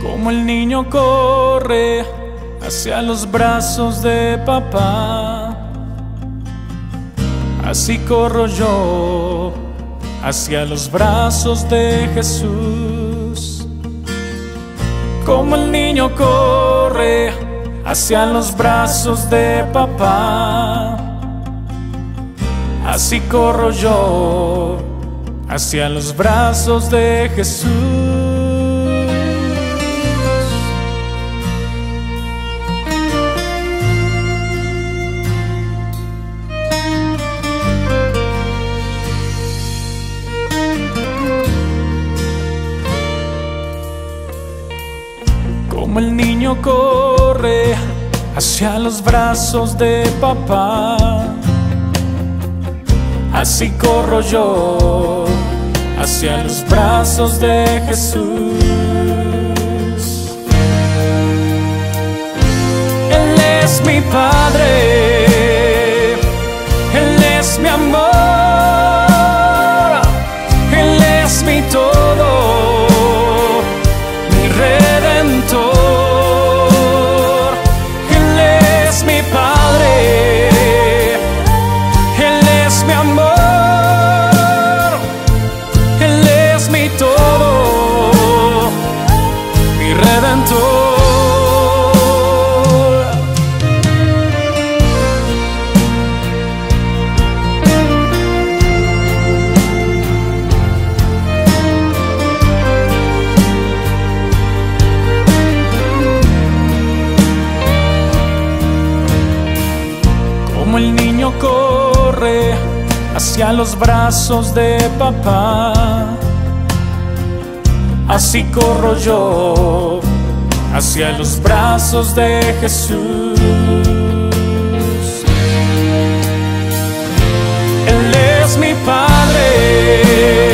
Como el niño corre hacia los brazos de papá, así corro yo hacia los brazos de Jesús. Como el niño corre hacia los brazos de papá, así corro yo hacia los brazos de Jesús. Como el niño corre hacia los brazos de papá, así corro yo hacia los brazos de Jesús. Él es mi Padre, Él es mi amor, Él es mi todo, mi redentor. Él es mi Padre, Él es mi amor, Él es mi todo, mi redentor. Como el niño corre hacia los brazos de papá, así corro yo hacia los brazos de Jesús. Él es mi Padre,